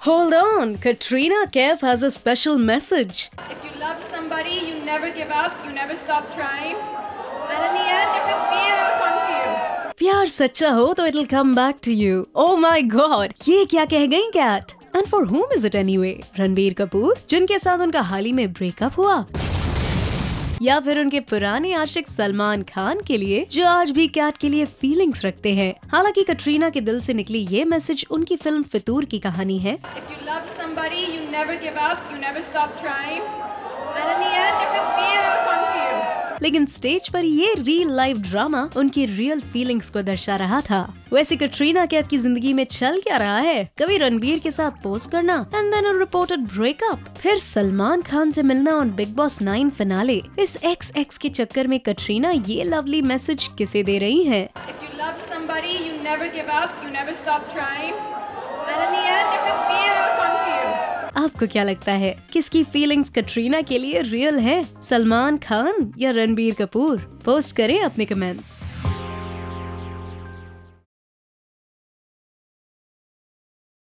Hold on, Katrina Kaif has a special message. If you love somebody, you never give up, you never stop trying. And in the end, if it's real, it'll come to you. प्यार सच्चा हो तो it'll come back to you. Oh my God, ये क्या कह गई Kat? And for whom is it anyway? Ranbir Kapoor, जिनके साथ उनका हाल ही में ब्रेकअप हुआ, या फिर उनके पुराने आशिक सलमान खान के लिए, जो आज भी कैट के लिए फीलिंग्स रखते हैं। हालांकि कटरीना के दिल से निकली ये मैसेज उनकी फिल्म फितूर की कहानी है। If you love somebody, you never give up, you never stop trying. And in the end, if it's real, it'll come to you. लेकिन स्टेज पर ये रियल लाइफ ड्रामा उनकी रियल फीलिंग्स को दर्शा रहा था। वैसे कटरीना कैफ की जिंदगी में चल क्या रहा है? कभी रणबीर के साथ पोस्ट करना and then a reported breakup, फिर सलमान खान से मिलना ऑन बिग बॉस 9 फिनाले। इस एक्स के चक्कर में कटरीना ये लवली मैसेज किसे दे रही हैं? If you love somebody, you never give up, you never stop trying. And in the end, if it's real, it'll come to you. आपको क्या लगता है, किसकी फीलिंग्स कटरीना के लिए रियल हैं? सलमान खान या रणबीर कपूर? पोस्ट करें अपने कमेंट्स।